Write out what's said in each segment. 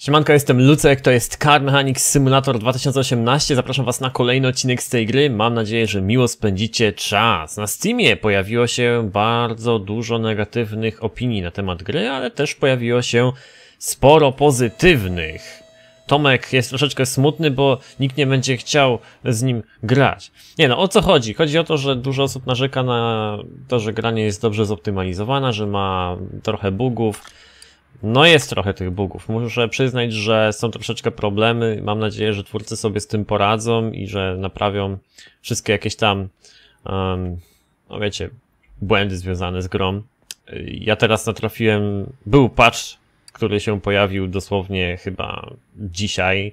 Siemanko, jestem Lucek, to jest Car Mechanics Simulator 2018. Zapraszam was na kolejny odcinek z tej gry. Mam nadzieję, że miło spędzicie czas. Na Steamie pojawiło się bardzo dużo negatywnych opinii na temat gry, ale też pojawiło się sporo pozytywnych. Tomek jest troszeczkę smutny, bo nikt nie będzie chciał z nim grać. Nie no, o co chodzi? Chodzi o to, że dużo osób narzeka na to, że gra nie jest dobrze zoptymalizowana, że ma trochę bugów. No jest trochę tych bugów. Muszę przyznać, że są troszeczkę problemy. Mam nadzieję, że twórcy sobie z tym poradzą i że naprawią wszystkie jakieś tam, no wiecie, błędy związane z grą. Ja teraz natrafiłem, był patch, który się pojawił dosłownie chyba dzisiaj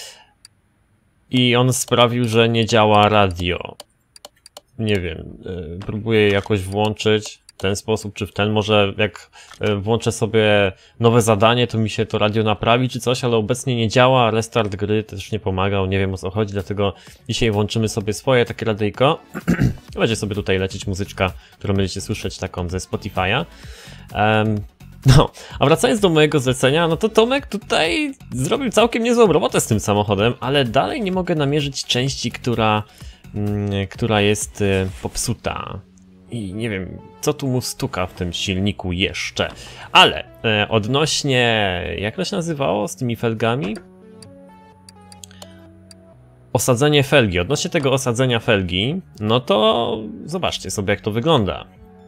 i on sprawił, że nie działa radio. Nie wiem, próbuję je jakoś włączyć w ten sposób, czy w ten, może jak włączę sobie nowe zadanie, to mi się to radio naprawi czy coś, ale obecnie nie działa, restart gry też nie pomagał, nie wiem o co chodzi, dlatego dzisiaj włączymy sobie swoje takie radyjko. Będzie sobie tutaj lecieć muzyczka, którą będziecie słyszeć taką ze Spotify'a. No, a wracając do mojego zlecenia, no to Tomek tutaj zrobił całkiem niezłą robotę z tym samochodem, ale dalej nie mogę namierzyć części, która jest popsuta. I nie wiem, co tu mu stuka w tym silniku jeszcze. Ale odnośnie, jak to się nazywało z tymi felgami? Osadzenie felgi. Odnośnie tego osadzenia felgi, no to zobaczcie sobie, jak to wygląda.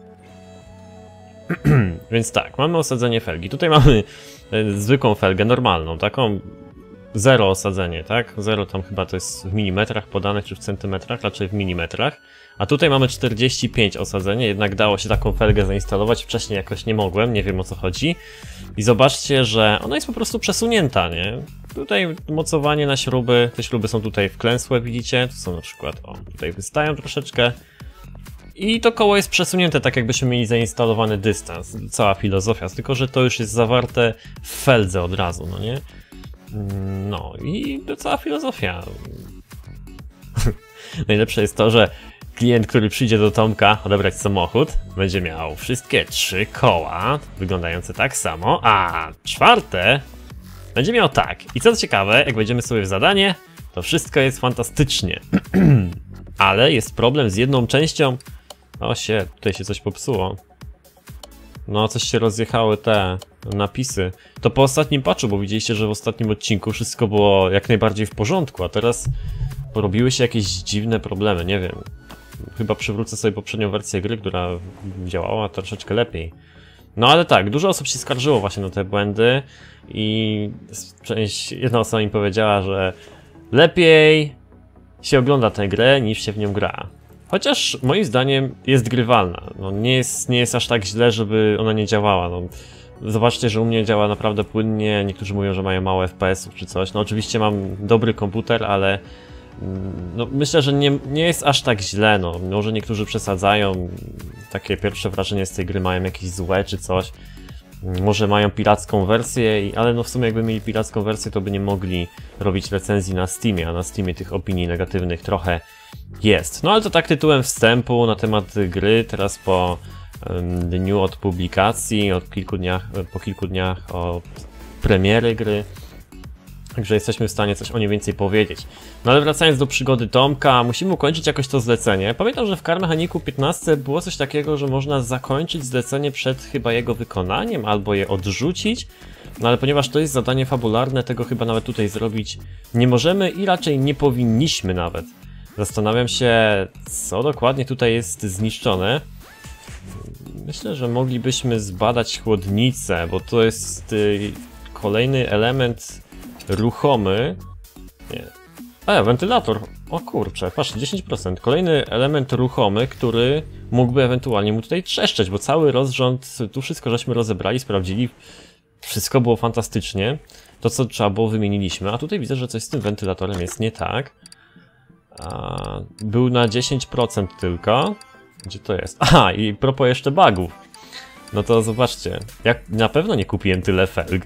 Więc tak, mamy osadzenie felgi. Tutaj mamy zwykłą felgę, normalną, taką zero osadzenie, tak? Zero tam chyba to jest w milimetrach podane, czy w centymetrach, raczej w milimetrach. A tutaj mamy 45 osadzenie, jednak dało się taką felgę zainstalować, wcześniej jakoś nie mogłem, nie wiem o co chodzi. I zobaczcie, że ona jest po prostu przesunięta, nie? Tutaj mocowanie na śruby, te śruby są tutaj wklęsłe, widzicie? Tu są na przykład, o, tutaj wystają troszeczkę. I to koło jest przesunięte, tak jakbyśmy mieli zainstalowany dystans. Cała filozofia, tylko że to już jest zawarte w feldze od razu, no nie? No i to cała filozofia. Najlepsze jest to, że klient, który przyjdzie do Tomka odebrać samochód, będzie miał wszystkie 3 koła, wyglądające tak samo, a czwarte będzie miał tak. I co ciekawe, jak wejdziemy sobie w zadanie, to wszystko jest fantastycznie. Ale jest problem z jedną częścią. O się, tutaj się coś popsuło. No, coś się rozjechały te napisy. To po ostatnim patchu, bo widzieliście, że w ostatnim odcinku wszystko było jak najbardziej w porządku, a teraz porobiły się jakieś dziwne problemy, nie wiem. Chyba przywrócę sobie poprzednią wersję gry, która działała troszeczkę lepiej. No ale tak, dużo osób się skarżyło właśnie na te błędy i jedna osoba mi powiedziała, że lepiej się ogląda tę grę niż się w nią gra. Chociaż moim zdaniem jest grywalna. No, nie jest aż tak źle, żeby ona nie działała. No, zobaczcie, że u mnie działa naprawdę płynnie. Niektórzy mówią, że mają mało FPS-ów czy coś. No oczywiście mam dobry komputer, ale no, myślę, że nie jest aż tak źle. No, może niektórzy przesadzają. Takie pierwsze wrażenie z tej gry mają jakieś złe czy coś. Może mają piracką wersję, ale no w sumie jakby mieli piracką wersję, to by nie mogli robić recenzji na Steamie, a na Steamie tych opinii negatywnych trochę jest. No ale to tak tytułem wstępu na temat gry, teraz po dniu od publikacji, po kilku dniach od premiery gry. Także jesteśmy w stanie coś o niej więcej powiedzieć. No ale wracając do przygody Tomka, musimy ukończyć jakoś to zlecenie. Pamiętam, że w Car Mechanicu 15 było coś takiego, że można zakończyć zlecenie przed chyba jego wykonaniem, albo je odrzucić. No ale ponieważ to jest zadanie fabularne, tego chyba nawet tutaj zrobić nie możemy i raczej nie powinniśmy nawet. Zastanawiam się, co dokładnie tutaj jest zniszczone. Myślę, że moglibyśmy zbadać chłodnicę, bo to jest kolejny element ruchomy. Nie. Wentylator. O kurczę, patrz, 10%. Kolejny element ruchomy, który mógłby ewentualnie mu tutaj trzeszczeć, bo cały rozrząd, tu wszystko żeśmy rozebrali, sprawdzili. Wszystko było fantastycznie. To, co trzeba było, wymieniliśmy. A tutaj widzę, że coś z tym wentylatorem jest nie tak. Był na 10% tylko. Gdzie to jest? Aha, i propos jeszcze bugów. No to zobaczcie. Ja na pewno nie kupiłem tyle felg.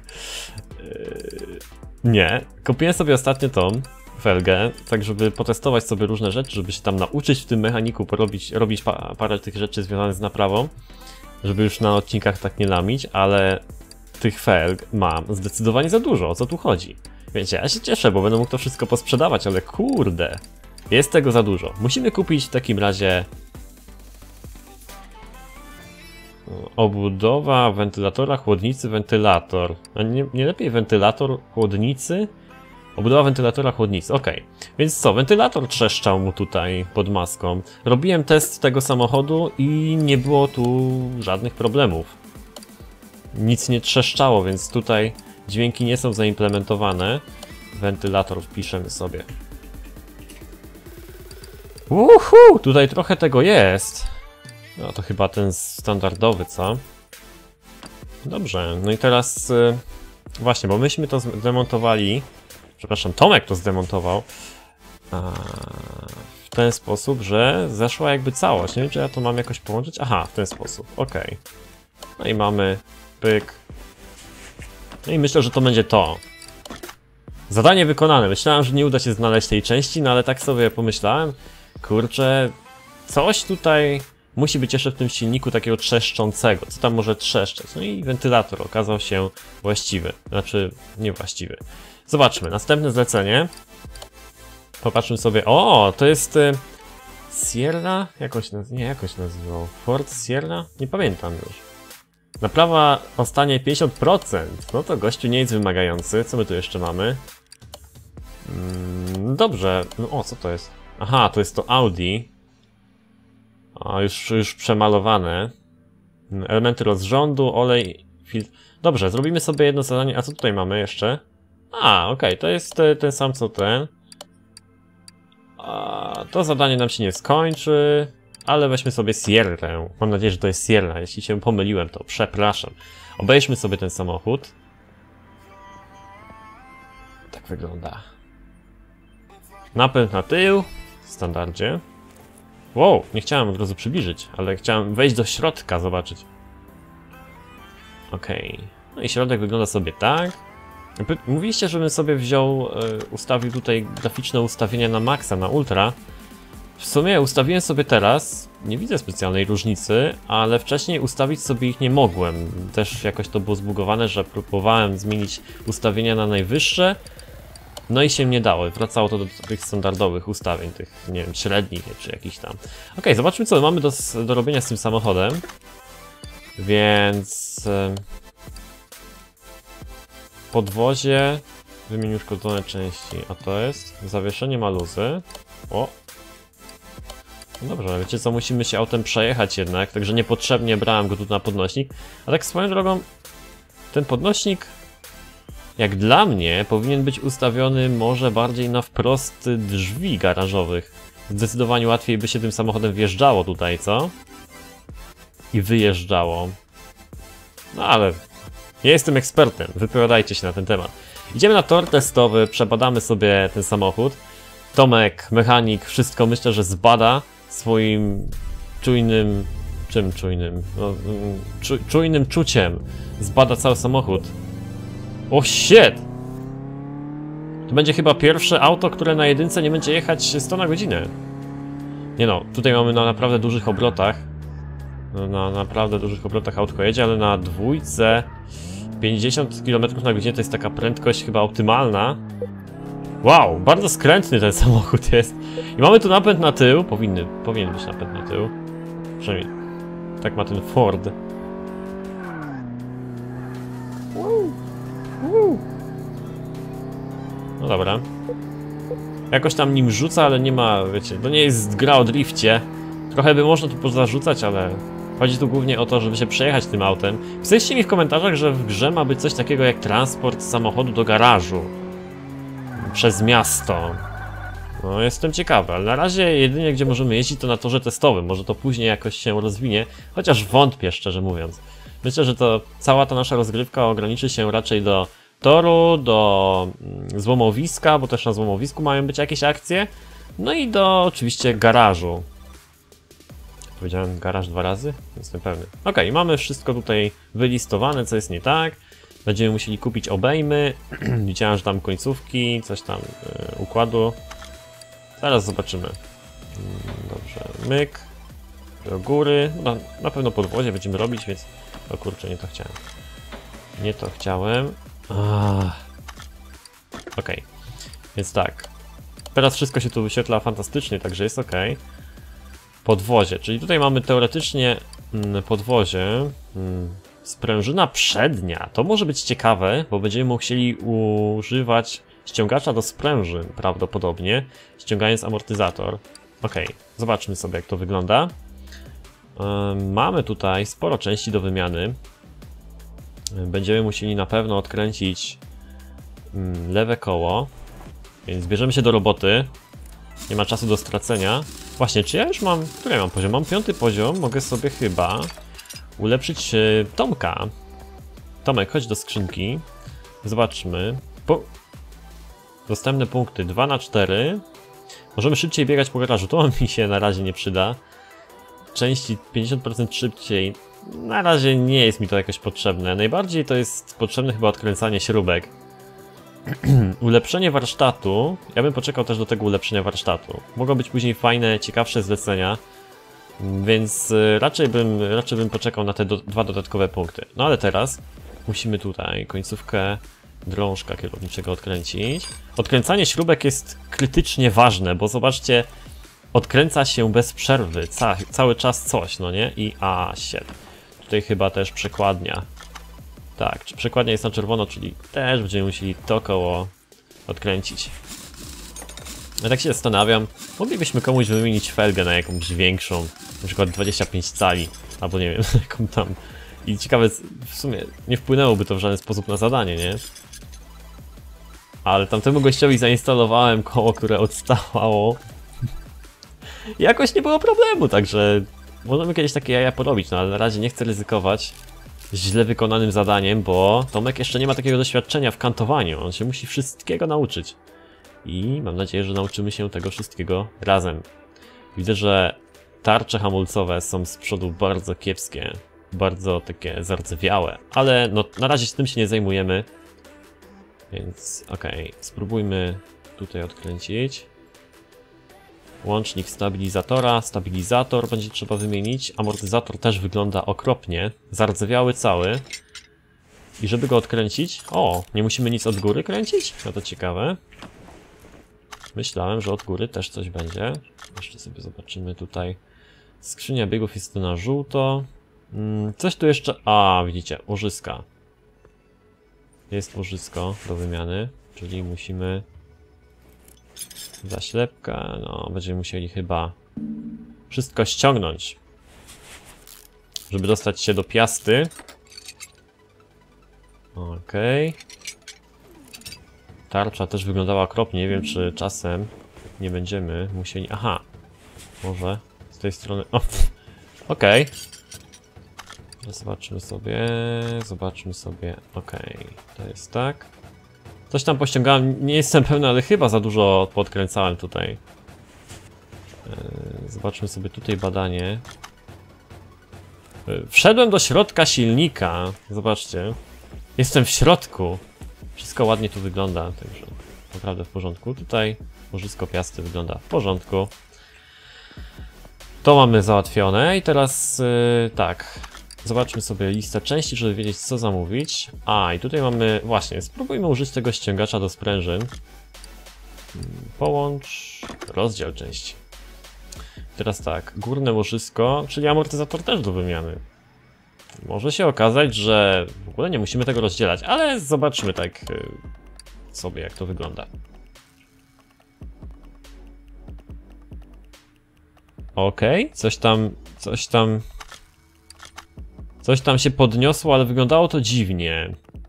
Nie, kupiłem sobie ostatnio tą felgę, tak żeby potestować sobie różne rzeczy, żeby się tam nauczyć w tym mechaniku, robić parę tych rzeczy związanych z naprawą, żeby już na odcinkach tak nie lamić, ale tych felg mam zdecydowanie za dużo. O co tu chodzi? Wiecie, ja się cieszę, bo będę mógł to wszystko posprzedawać, ale kurde, jest tego za dużo. Musimy kupić w takim razie obudowa wentylatora, chłodnicy, wentylator. A nie lepiej wentylator, chłodnicy? Obudowa wentylatora, chłodnicy, ok. Więc co, wentylator trzeszczał mu tutaj pod maską. Robiłem test tego samochodu i nie było tu żadnych problemów. Nic nie trzeszczało, więc tutaj dźwięki nie są zaimplementowane. Wentylator wpiszemy sobie. Uhu, tutaj trochę tego jest. No to chyba ten standardowy, co? Dobrze, no i teraz właśnie, bo myśmy to zdemontowali. Przepraszam, Tomek to zdemontował w ten sposób, że zeszła jakby całość. Nie wiem, czy ja to mam jakoś połączyć. Aha, w ten sposób, ok. No i mamy pyk. No i myślę, że to będzie to. Zadanie wykonane. Myślałem, że nie uda się znaleźć tej części, no ale tak sobie pomyślałem. Kurczę, coś tutaj musi być jeszcze w tym silniku takiego trzeszczącego. Co tam może trzeszczeć? No i wentylator okazał się właściwy. Znaczy, niewłaściwy. Zobaczmy, następne zlecenie. Popatrzmy sobie. O, to jest Sierra? Jakoś nazywał. Ford Sierra? Nie pamiętam już. Naprawa o stanie 50%. No to gościu nie jest wymagający. Co my tu jeszcze mamy? Dobrze. No, o, co to jest? Aha, to jest to Audi. O, już przemalowane. Elementy rozrządu, olej, filtr. Dobrze, zrobimy sobie jedno zadanie. A co tutaj mamy jeszcze? A, okej, to jest ten sam co ten. To zadanie nam się nie skończy, ale weźmy sobie Sierrę. Mam nadzieję, że to jest Sierra. Jeśli się pomyliłem, to przepraszam. Obejrzmy sobie ten samochód. Tak wygląda. Napęd na tył, w standardzie. Wow, nie chciałem od razu przybliżyć, ale chciałem wejść do środka, zobaczyć. Okej. No i środek wygląda sobie tak. Mówiliście, żebym sobie wziął, ustawił tutaj graficzne ustawienia na maksa, na ultra. W sumie ustawiłem sobie teraz, nie widzę specjalnej różnicy, ale wcześniej ustawić sobie ich nie mogłem. Też jakoś to było zbugowane, że próbowałem zmienić ustawienia na najwyższe. No i się nie dało, wracało to do tych standardowych ustawień, tych, nie wiem, średnich czy jakichś tam. Okej, zobaczmy co mamy do robienia z tym samochodem. Więc... podwozie, wymień uszkodzone części, a to jest zawieszenie ma luzy. O! No dobrze, wiecie co, musimy się autem przejechać jednak, także niepotrzebnie brałem go tu na podnośnik. A tak swoją drogą, ten podnośnik, jak dla mnie, powinien być ustawiony może bardziej na wprost drzwi garażowych. Zdecydowanie łatwiej by się tym samochodem wjeżdżało tutaj, co? I wyjeżdżało. No ale... nie jestem ekspertem, wypowiadajcie się na ten temat. Idziemy na tor testowy, przebadamy sobie ten samochód. Tomek, mechanik, wszystko myślę, że zbada swoim czujnym... czym czujnym? No, czujnym czuciem. Zbada cały samochód. O shit! To będzie chyba pierwsze auto, które na jedynce nie będzie jechać 100 na godzinę. Nie no, tutaj mamy na naprawdę dużych obrotach. Na naprawdę dużych obrotach autko jedzie, ale na dwójce 50 km na godzinę to jest taka prędkość chyba optymalna. Wow, bardzo skrętny ten samochód jest. I mamy tu napęd na tył, powinien być napęd na tył. Przynajmniej tak ma ten Ford. No dobra. Jakoś tam nim rzuca, ale nie ma, wiecie, to nie jest gra o drifcie. Trochę by można tu pozarzucać, ale chodzi tu głównie o to, żeby się przejechać tym autem. Pisaliście mi w komentarzach, że w grze ma być coś takiego jak transport samochodu do garażu. Przez miasto. No, jestem ciekawy, ale na razie jedynie gdzie możemy jeździć to na torze testowym. Może to później jakoś się rozwinie, chociaż wątpię, szczerze mówiąc. Myślę, że to cała ta nasza rozgrywka ograniczy się raczej do toru, do złomowiska, bo też na złomowisku mają być jakieś akcje. No i do oczywiście garażu. Powiedziałem garaż 2 razy? Jestem pewny. Ok, mamy wszystko tutaj wylistowane, co jest nie tak. Będziemy musieli kupić obejmy. Widziałem, że tam końcówki, coś tam układu. Zaraz zobaczymy. Dobrze, myk. Do góry. No, na pewno podwozie będziemy robić, więc... o kurczę, nie to chciałem. Nie to chciałem. Okej. Więc tak. Teraz wszystko się tu wyświetla fantastycznie, także jest ok. Podwozie, czyli tutaj mamy teoretycznie podwozie. Sprężyna przednia. To może być ciekawe, bo będziemy musieli używać ściągacza do sprężyn prawdopodobnie, ściągając amortyzator. Ok, zobaczmy sobie, jak to wygląda. Mamy tutaj sporo części do wymiany. Będziemy musieli na pewno odkręcić lewe koło, więc bierzemy się do roboty. Nie ma czasu do stracenia. Właśnie, czy ja już mam... Który ja mam poziom? Mam 5. poziom, mogę sobie chyba ulepszyć Tomka. Tomek, chodź do skrzynki. Zobaczmy. Dostępne punkty 2 na 4. Możemy szybciej biegać po garażu. To mi się na razie nie przyda. Części 50% szybciej. Na razie nie jest mi to jakoś potrzebne. Najbardziej to jest potrzebne chyba odkręcanie śrubek. Ulepszenie warsztatu. Ja bym poczekał też do tego ulepszenia warsztatu. Mogą być później fajne, ciekawsze zlecenia. Więc raczej bym poczekał na te 2 dodatkowe punkty. No ale teraz musimy tutaj końcówkę drążka kierowniczego odkręcić. Odkręcanie śrubek jest krytycznie ważne, bo zobaczcie, odkręca się bez przerwy, cały czas coś, no nie? I tutaj chyba też przekładnia. Tak, przekładnia jest na czerwono, czyli też będziemy musieli to koło odkręcić. Ja tak się zastanawiam, moglibyśmy komuś wymienić felgę na jakąś większą, na przykład 25 cali, albo nie wiem, jaką tam. I ciekawe, w sumie nie wpłynęłoby to w żaden sposób na zadanie, nie? Ale tamtemu gościowi zainstalowałem koło, które odstawało. I jakoś nie było problemu, także możemy kiedyś takie jaja porobić, no ale na razie nie chcę ryzykować źle wykonanym zadaniem, bo Tomek jeszcze nie ma takiego doświadczenia w kantowaniu, on się musi wszystkiego nauczyć. I mam nadzieję, że nauczymy się tego wszystkiego razem. Widzę, że tarcze hamulcowe są z przodu bardzo kiepskie, bardzo takie zardzewiałe, ale no na razie z tym się nie zajmujemy. Więc okej, spróbujmy tutaj odkręcić. Łącznik stabilizatora, stabilizator będzie trzeba wymienić, amortyzator też wygląda okropnie, zardzewiały cały. I żeby go odkręcić, nie musimy nic od góry kręcić? No to ciekawe. Myślałem, że od góry też coś będzie. Jeszcze sobie zobaczymy tutaj. Skrzynia biegów jest tu na żółto. Coś tu jeszcze... widzicie, łożyska. Jest łożysko do wymiany, czyli musimy... Zaślepka, no będziemy musieli chyba wszystko ściągnąć, żeby dostać się do piasty. Okej. Tarcza też wyglądała okropnie, nie wiem czy czasem nie będziemy musieli... może z tej strony... Okej. Zobaczmy sobie, to jest tak. Coś tam pościągałem, nie jestem pewny, ale chyba za dużo podkręcałem tutaj. Zobaczmy sobie tutaj badanie. Wszedłem do środka silnika. Zobaczcie. Jestem w środku. Wszystko ładnie tu wygląda, także naprawdę w porządku. Tutaj łożysko piasty wygląda w porządku. To mamy załatwione i teraz tak. Zobaczmy sobie listę części, żeby wiedzieć co zamówić. I tutaj mamy, właśnie, spróbujmy użyć tego ściągacza do sprężyn. Połącz, rozdział części. Teraz tak, górne łożysko, czyli amortyzator też do wymiany. Może się okazać, że w ogóle nie musimy tego rozdzielać, ale zobaczmy tak sobie jak to wygląda. Okej, coś tam się podniosło, ale wyglądało to dziwnie.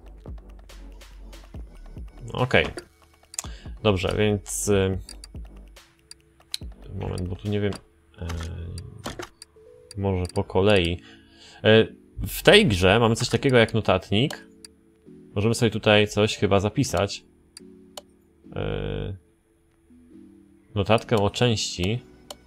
Okej. Dobrze, więc... Moment, bo tu nie wiem... Może po kolei. W tej grze mamy coś takiego jak notatnik. Możemy sobie tutaj coś chyba zapisać. Notatkę o części.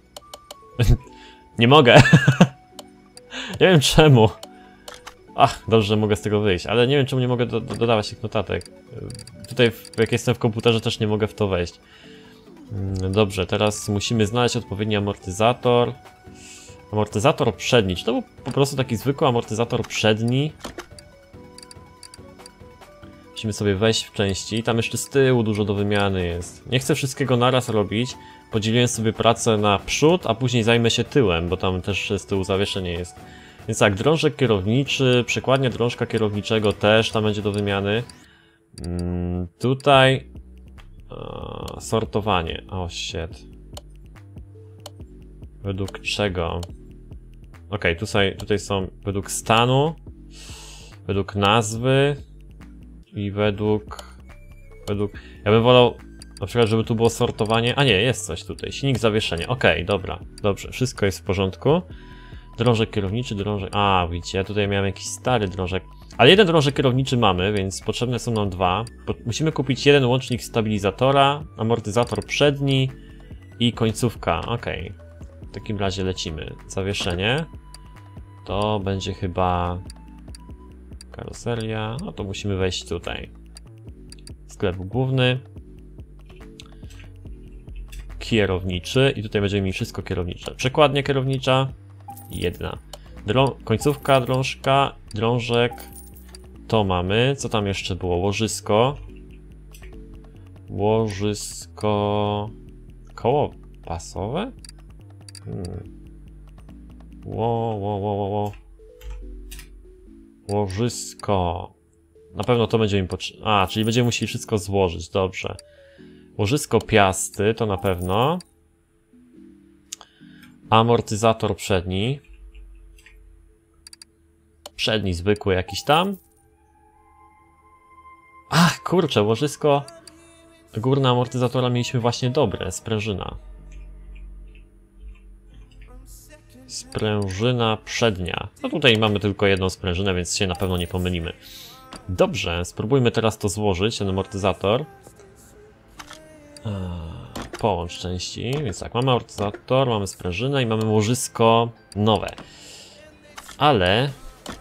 Nie mogę. Nie wiem czemu. Dobrze, że mogę z tego wyjść, ale nie wiem czemu nie mogę dodawać tych notatek. Tutaj jak jestem w komputerze też nie mogę w to wejść. Dobrze, teraz musimy znaleźć odpowiedni amortyzator. Amortyzator przedni, czy to był po prostu taki zwykły amortyzator przedni? Musimy sobie wejść w części. Tam jeszcze z tyłu dużo do wymiany jest. Nie chcę wszystkiego naraz robić. Podzieliłem sobie pracę na przód, a później zajmę się tyłem, bo tam też z tyłu zawieszenie jest. Więc tak, drążek kierowniczy, przekładnia drążka kierowniczego też tam będzie do wymiany. Tutaj sortowanie. O, shit. Według czego? Ok, tutaj są według stanu, według nazwy i według... Ja bym wolał na przykład, żeby tu było sortowanie. A nie, jest coś tutaj. Silnik, zawieszenie. Ok, dobra, dobrze, wszystko jest w porządku. Drążek kierowniczy, drążek... A, widzicie, ja tutaj miałem jakiś stary drążek. Ale jeden drążek kierowniczy mamy, więc potrzebne są nam dwa. Musimy kupić jeden łącznik stabilizatora, amortyzator przedni i końcówka. Ok, w takim razie lecimy. Zawieszenie. To będzie chyba... karoseria. No to musimy wejść tutaj. Sklep główny. Kierowniczy. I tutaj będziemy mieli wszystko kierownicze. Przekładnia kierownicza. Jedna. Końcówka, drążka, drążek. To mamy. Co tam jeszcze było? Łożysko. Łożysko... Koło pasowe? Łożysko. Na pewno to będzie mi potrzebne. A, czyli będziemy musieli wszystko złożyć. Dobrze. Łożysko piasty to na pewno. Amortyzator przedni. Przedni zwykły jakiś tam. Ach, kurczę, łożysko górne amortyzatora mieliśmy właśnie dobre. Sprężyna. Sprężyna przednia. No tutaj mamy tylko jedną sprężynę, więc się na pewno nie pomylimy. Dobrze, spróbujmy teraz to złożyć, ten amortyzator. Połącz części, więc tak, mamy amortyzator, mamy sprężynę i mamy łożysko nowe. Ale...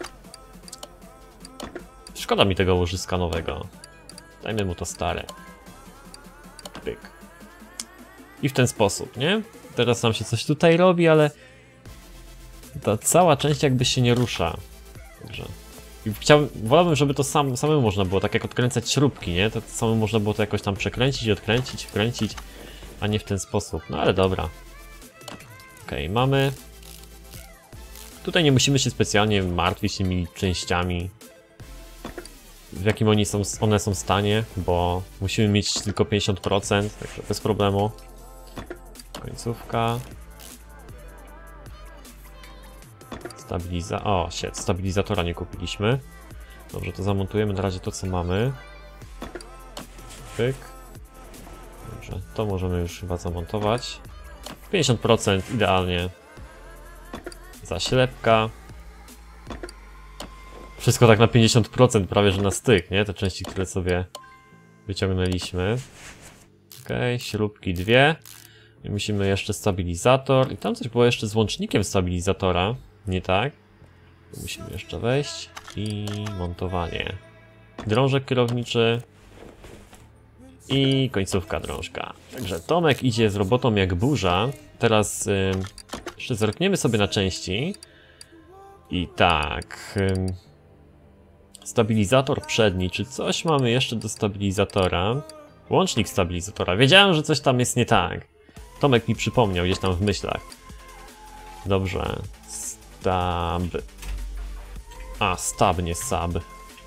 szkoda mi tego łożyska nowego. Dajmy mu to stare. Pyk. I w ten sposób, nie? Teraz nam się coś tutaj robi, ale... ta cała część jakby się nie rusza. Dobrze. I wolałbym, żeby to samemu można było, tak jak odkręcać śrubki, nie? To samemu można było to jakoś tam przekręcić, odkręcić, wkręcić, a nie w ten sposób. No ale dobra. Okej, mamy. Tutaj nie musimy się specjalnie martwić tymi częściami, w jakim one są stanie, bo musimy mieć tylko 50%, także bez problemu. Końcówka. Stabilizatora nie kupiliśmy. Dobrze, to zamontujemy na razie to, co mamy. Pyk. Dobrze, to możemy już chyba zamontować. 50% idealnie. Zaślepka. Wszystko tak na 50%, prawie że na styk, nie? Te części, które sobie wyciągnęliśmy. Okej, śrubki dwie. I musimy jeszcze stabilizator. I tam coś było jeszcze z łącznikiem stabilizatora. Nie tak? Musimy jeszcze wejść i montowanie. Drążek kierowniczy i końcówka drążka. Także Tomek idzie z robotą jak burza. Teraz jeszcze zerkniemy sobie na części. I tak. Stabilizator przedni. Czy coś mamy jeszcze do stabilizatora? Łącznik stabilizatora. Wiedziałem, że coś tam jest nie tak. Tomek mi przypomniał gdzieś tam w myślach. Dobrze. Stab. A, stab, nie sub.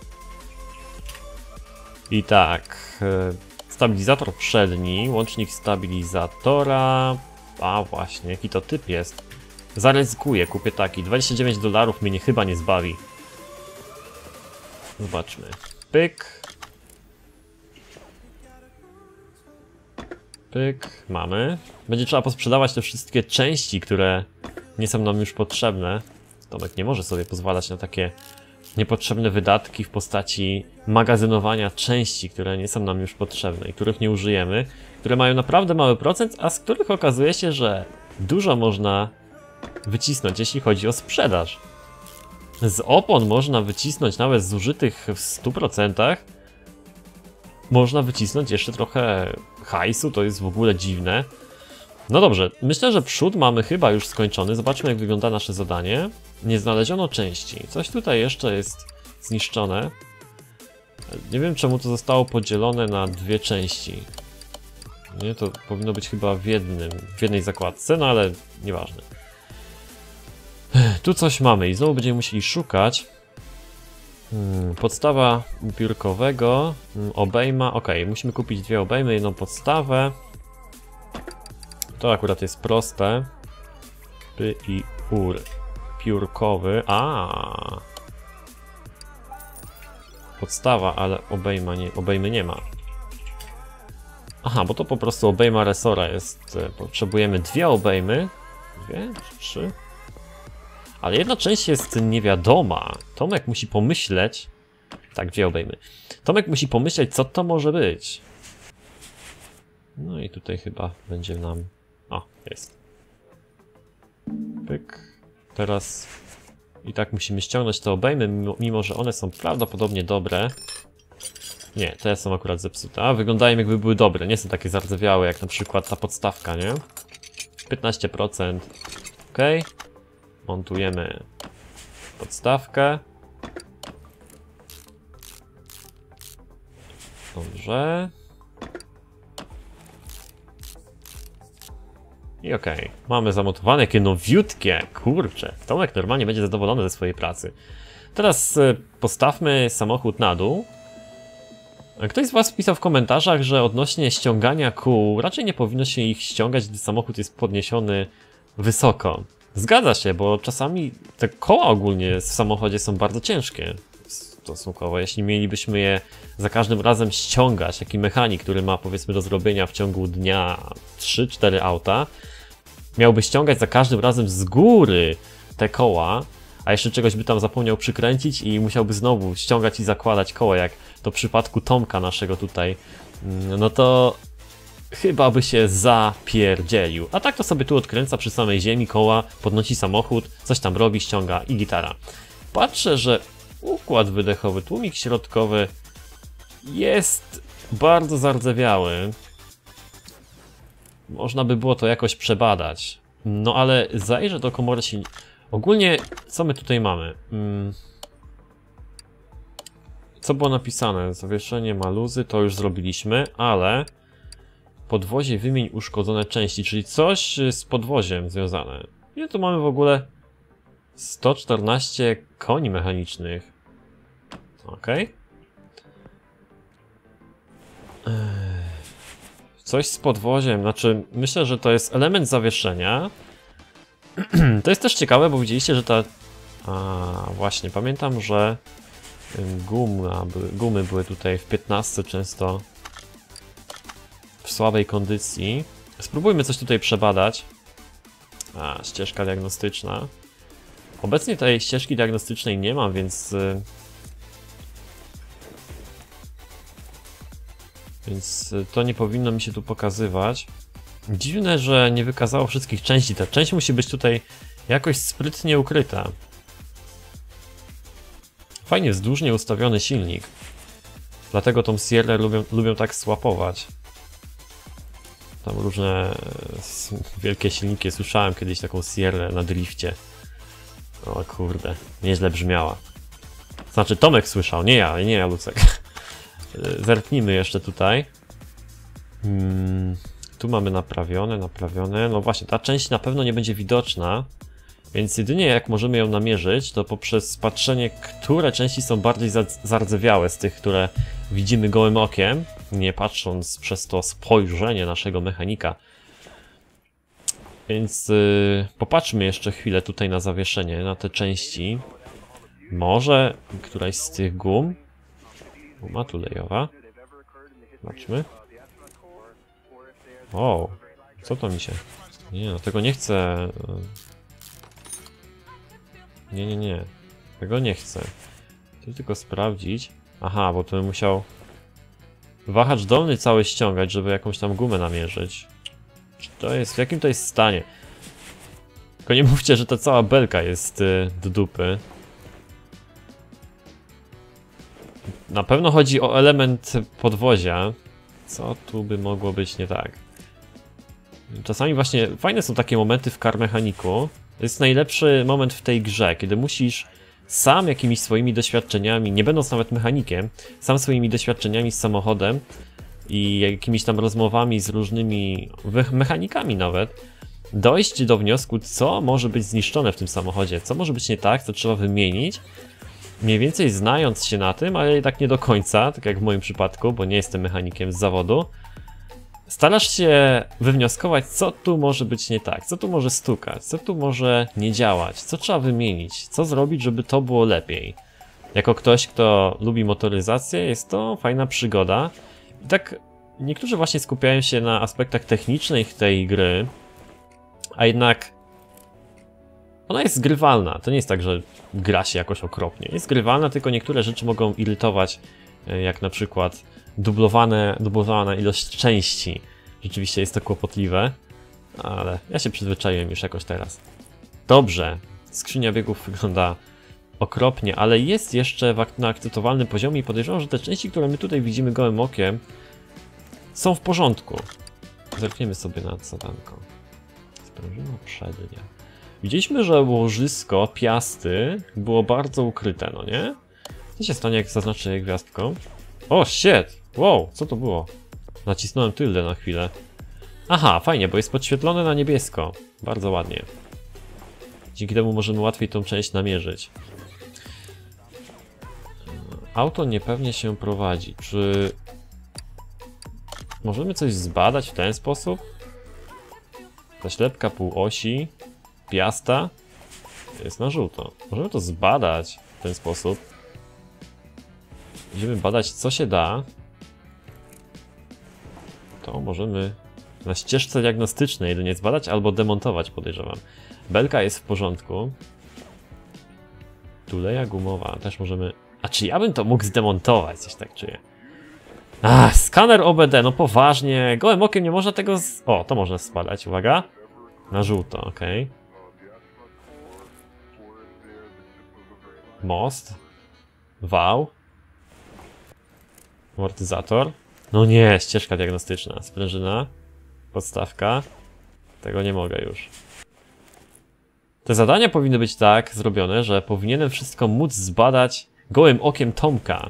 I tak. Stabilizator przedni, łącznik stabilizatora. A właśnie, jaki to typ jest. Zaryzykuję, kupię taki. $29 mnie chyba nie zbawi. Zobaczmy. Pyk. Pyk, mamy. Będzie trzeba posprzedawać te wszystkie części, które nie są nam już potrzebne. Tomek nie może sobie pozwalać na takie niepotrzebne wydatki w postaci magazynowania części, które nie są nam już potrzebne i których nie użyjemy, które mają naprawdę mały procent, a z których okazuje się, że dużo można wycisnąć, jeśli chodzi o sprzedaż. Z opon można wycisnąć nawet zużytych w 100%. Można wycisnąć jeszcze trochę hajsu, to jest w ogóle dziwne. No dobrze, myślę, że przód mamy chyba już skończony. Zobaczmy, jak wygląda nasze zadanie. Nie znaleziono części. Coś tutaj jeszcze jest zniszczone. Nie wiem, czemu to zostało podzielone na dwie części. Nie, to powinno być chyba w jednej zakładce, no ale nieważne. Tu coś mamy i znowu będziemy musieli szukać. Podstawa piórkowego, obejma, ok, musimy kupić dwie obejmy, jedną podstawę. To akurat jest proste. Py i ur. Piórkowy, podstawa, ale obejmy nie ma. Aha, bo to po prostu obejma resora jest. Potrzebujemy dwie obejmy. Dwie? Trzy? Ale jedna część jest niewiadoma. Tomek musi pomyśleć. Tak, dwie obejmy. Tomek musi pomyśleć, co to może być. No i tutaj chyba będzie nam... O, jest. Pyk. Teraz... I tak musimy ściągnąć te obejmy, mimo że one są prawdopodobnie dobre. Nie, te są akurat zepsute. A, wyglądają jakby były dobre. Nie są takie zardzewiałe jak na przykład ta podstawka, nie? 15%. Ok. Montujemy podstawkę. Dobrze. I okej. Mamy zamontowane, jakie nowiutkie. Kurczę, Tomek normalnie będzie zadowolony ze swojej pracy. Teraz postawmy samochód na dół. Ktoś z was pisał w komentarzach, że odnośnie ściągania kół raczej nie powinno się ich ściągać, gdy samochód jest podniesiony wysoko. Zgadza się, bo czasami te koła ogólnie w samochodzie są bardzo ciężkie stosunkowo. Jeśli mielibyśmy je za każdym razem ściągać, taki mechanik, który ma powiedzmy do zrobienia w ciągu dnia 3-4 auta, miałby ściągać za każdym razem z góry te koła, a jeszcze czegoś by tam zapomniał przykręcić i musiałby znowu ściągać i zakładać koła, jak to w przypadku Tomka naszego tutaj, no to chyba by się zapierdzielił. A tak to sobie tu odkręca przy samej ziemi koła, podnosi samochód, coś tam robi, ściąga i gitara. Patrzę, że układ wydechowy, tłumik środkowy jest bardzo zardzewiały. Można by było to jakoś przebadać. No ale zajrzę do komory silnika. Ogólnie, co my tutaj mamy? Co było napisane? Zawieszenie maluzy, to już zrobiliśmy, ale podwozie wymień uszkodzone części, czyli coś z podwoziem związane. Ile tu mamy w ogóle? 114 koni mechanicznych. Ok. Coś z podwoziem, znaczy myślę, że to jest element zawieszenia. To jest też ciekawe, bo widzieliście, że ta... właśnie, pamiętam, że gumy były tutaj w 15 często w słabej kondycji. Spróbujmy coś tutaj przebadać. Ścieżka diagnostyczna. Obecnie tej ścieżki diagnostycznej nie mam, więc to nie powinno mi się tu pokazywać. Dziwne, że nie wykazało wszystkich części. Ta część musi być tutaj jakoś sprytnie ukryta. Fajnie wzdłużnie ustawiony silnik. Dlatego tą Sierrę lubią tak swapować. Tam różne wielkie silniki. Słyszałem kiedyś taką Sierrę na drifcie. O kurde, nieźle brzmiała. Znaczy Tomek słyszał, nie ja Lucek. Zerknijmy jeszcze tutaj. Tu mamy naprawione. No właśnie, ta część na pewno nie będzie widoczna. Więc jedynie jak możemy ją namierzyć, to poprzez patrzenie, które części są bardziej zardzewiałe z tych, które widzimy gołym okiem, nie patrząc przez to spojrzenie naszego mechanika. Więc popatrzmy jeszcze chwilę tutaj na zawieszenie, na te części. Może któraś z tych gum. Guma tulejowa. Zobaczmy. O, co to mi się... Nie, no tego nie chcę. Nie. Tego nie chcę. Chcę tylko sprawdzić. Aha, bo to bym musiał wahacz dolny cały ściągać, żeby jakąś tam gumę namierzyć. Czy to jest... W jakim to jest stanie? Tylko nie mówcie, że ta cała belka jest do dupy. Na pewno chodzi o element podwozia. Co tu by mogło być nie tak? Czasami właśnie fajne są takie momenty w car mechaniku. To jest najlepszy moment w tej grze, kiedy musisz sam jakimiś swoimi doświadczeniami, nie będąc nawet mechanikiem, sam swoimi doświadczeniami z samochodem i jakimiś tam rozmowami z różnymi mechanikami nawet, dojść do wniosku, co może być zniszczone w tym samochodzie, co może być nie tak, co trzeba wymienić, mniej więcej znając się na tym, ale jednak nie do końca, tak jak w moim przypadku, bo nie jestem mechanikiem z zawodu. Starasz się wywnioskować, co tu może być nie tak, co tu może stukać, co tu może nie działać, co trzeba wymienić, co zrobić, żeby to było lepiej. Jako ktoś, kto lubi motoryzację, jest to fajna przygoda. I tak niektórzy właśnie skupiają się na aspektach technicznych tej gry, a jednak ona jest grywalna. To nie jest tak, że gra się jakoś okropnie. Jest grywalna, tylko niektóre rzeczy mogą irytować, jak na przykład dublowana ilość części. Rzeczywiście jest to kłopotliwe, ale ja się przyzwyczaiłem już jakoś teraz. Dobrze, skrzynia biegów wygląda okropnie, ale jest jeszcze na akceptowalnym poziomie i podejrzewam, że te części, które my tutaj widzimy gołym okiem, są w porządku. Zerkniemy sobie na zadanko. Sprężyna przednia. Widzieliśmy, że łożysko piasty było bardzo ukryte, no nie? Co się stanie, jak zaznaczę je gwiazdką? O, shit! Wow, co to było? Nacisnąłem tyldę na chwilę. Aha, fajnie, bo jest podświetlone na niebiesko. Bardzo ładnie. Dzięki temu możemy łatwiej tą część namierzyć. Auto niepewnie się prowadzi. Czy możemy coś zbadać w ten sposób? Zaślepka półosi piasta jest na żółto. Możemy to zbadać w ten sposób. Będziemy badać, co się da. To możemy na ścieżce diagnostycznej jedynie zbadać albo demontować, podejrzewam. Belka jest w porządku. Tuleja gumowa też możemy... A czy ja bym to mógł zdemontować? Coś tak czuję. Skaner OBD, no poważnie. Gołym okiem nie można tego... O, to można zbadać, uwaga. Na żółto, ok. Most. Wał. Amortyzator. No nie, ścieżka diagnostyczna. Sprężyna. Podstawka. Tego nie mogę już. Te zadania powinny być tak zrobione, że powinienem wszystko móc zbadać gołym okiem Tomka.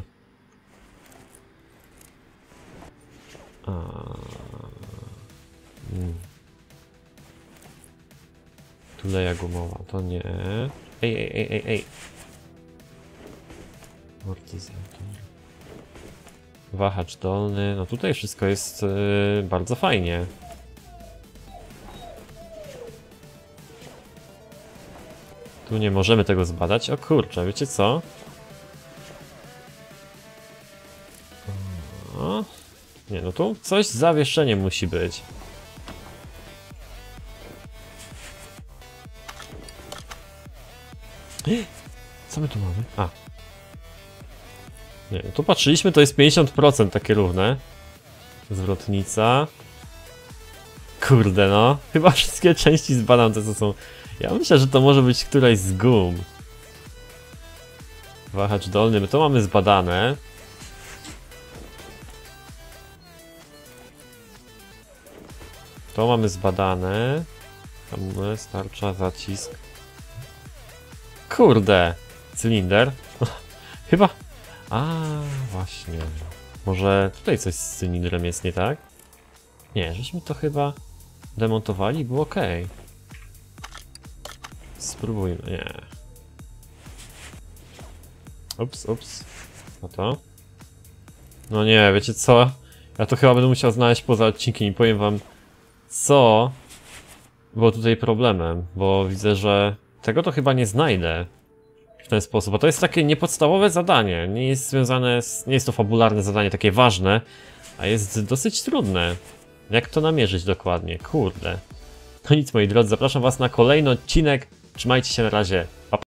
Tuleja gumowa, to nie. Ej. Amortyzator. Wahacz dolny. No tutaj wszystko jest bardzo fajnie. Tu nie możemy tego zbadać. O kurczę, wiecie co? O, nie, no tu coś z zawieszeniem musi być. Co my tu mamy? A. Nie, no tu patrzyliśmy, to jest 50% takie równe. Zwrotnica. Kurde no. Chyba wszystkie części zbadam te, co są... Ja myślę, że to może być któraś z gum. Wahacz dolny, my to mamy zbadane. To mamy zbadane. Tam starcza, zacisk. Kurde. Cylinder. Chyba... właśnie. Może tutaj coś z cylindrem jest nie tak? Nie, żeśmy to chyba demontowali i było ok. Spróbujmy. Nie. Ups. No to. No nie, wiecie co? Ja to chyba będę musiał znaleźć poza odcinkiem i powiem wam, co było tutaj problemem, bo widzę, że tego to chyba nie znajdę w ten sposób, a to jest takie niepodstawowe zadanie, nie jest związane z... nie jest to fabularne zadanie takie ważne, a jest dosyć trudne. Jak to namierzyć dokładnie? Kurde. No nic, moi drodzy, zapraszam was na kolejny odcinek. Trzymajcie się, na razie.